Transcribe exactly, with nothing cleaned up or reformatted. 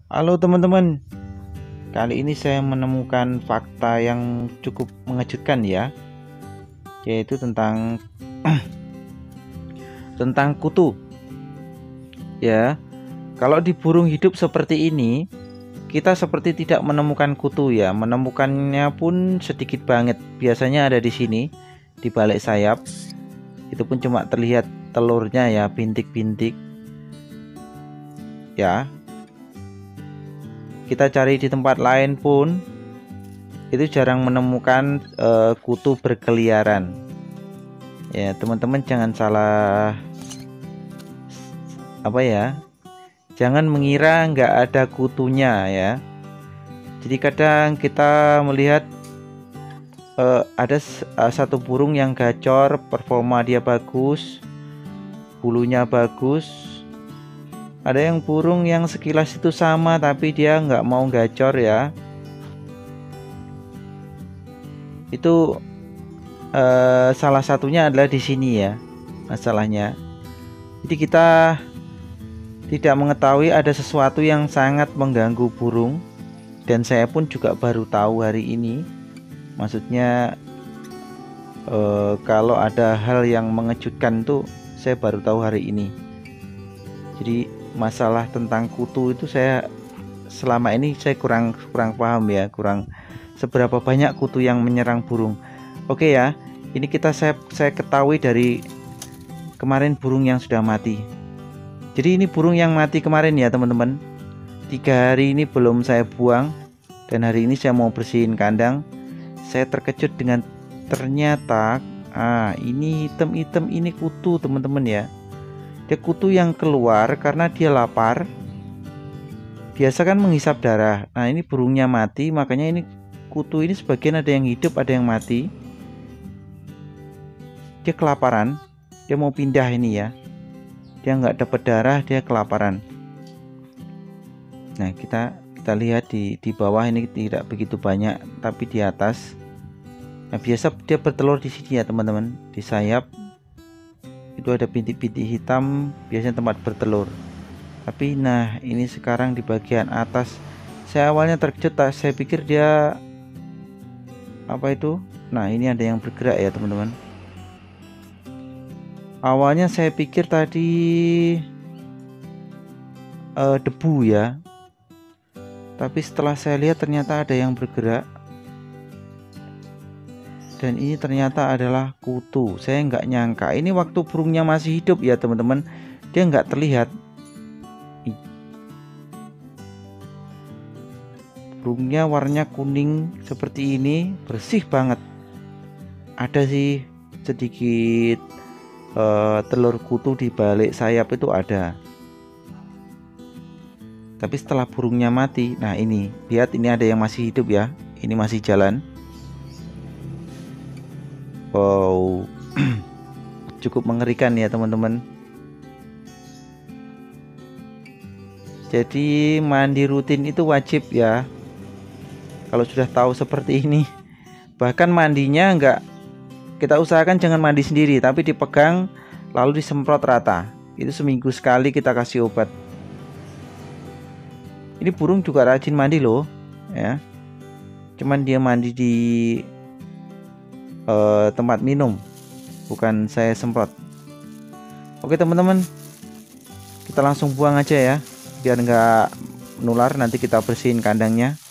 Halo teman-teman, kali ini saya menemukan fakta yang cukup mengejutkan ya, yaitu tentang tentang kutu. Ya, kalau di burung hidup seperti ini, kita seperti tidak menemukan kutu ya, menemukannya pun sedikit banget. Biasanya ada di sini, di balik sayap. Itu pun cuma terlihat telurnya ya, bintik-bintik. Ya, kita cari di tempat lain pun itu jarang menemukan uh, kutu berkeliaran ya teman-teman. Jangan salah apa ya, jangan mengira nggak ada kutunya ya. Jadi kadang kita melihat uh, ada uh, satu burung yang gacor, performa dia bagus, bulunya bagus. Ada yang burung yang sekilas itu sama tapi dia nggak mau gacor ya. Itu eh, salah satunya adalah di sini ya masalahnya. Jadi kita tidak mengetahui ada sesuatu yang sangat mengganggu burung, dan saya pun juga baru tahu hari ini. Maksudnya eh, kalau ada hal yang mengejutkan tuh saya baru tahu hari ini. Jadi masalah tentang kutu itu saya selama ini saya kurang kurang paham ya, kurang seberapa banyak kutu yang menyerang burung. Oke ya, ini kita saya saya ketahui dari kemarin burung yang sudah mati. Jadi ini burung yang mati kemarin ya teman-teman. Tiga hari ini belum saya buang, dan hari ini saya mau bersihin kandang. Saya terkejut dengan ternyata ah ini hitam-hitam, ini kutu teman-teman ya. Dia kutu yang keluar karena dia lapar. Biasa kan menghisap darah. Nah ini burungnya mati, makanya ini kutu ini sebagian ada yang hidup, ada yang mati. Dia kelaparan, dia mau pindah ini ya. Dia nggak dapat darah, dia kelaparan. Nah kita kita lihat di di bawah ini tidak begitu banyak, tapi di atas. Nah biasa dia bertelur di sini ya teman-teman, di sayap. Itu ada bintik-bintik hitam, biasanya tempat bertelur. Tapi nah ini sekarang di bagian atas, saya awalnya terkejut, saya pikir dia apa itu. Nah ini ada yang bergerak ya teman-teman. Awalnya saya pikir tadi uh, debu ya, tapi setelah saya lihat ternyata ada yang bergerak. Dan ini ternyata adalah kutu. Saya nggak nyangka. Ini waktu burungnya masih hidup ya teman-teman. Dia nggak terlihat. Burungnya warnanya kuning seperti ini, bersih banget. Ada sih sedikit uh, telur kutu di balik sayap itu ada. Tapi setelah burungnya mati, nah ini lihat, ini ada yang masih hidup ya. Ini masih jalan. Wow, cukup mengerikan ya teman-teman. Jadi mandi rutin itu wajib ya, kalau sudah tahu seperti ini. Bahkan mandinya enggak, kita usahakan jangan mandi sendiri, tapi dipegang lalu disemprot rata. Itu seminggu sekali kita kasih obat. Ini burung juga rajin mandi loh ya. Cuman dia mandi di Uh, tempat minum, bukan saya semprot. Oke teman-teman, kita langsung buang aja ya, biar nggak nular. Nanti kita bersihin kandangnya.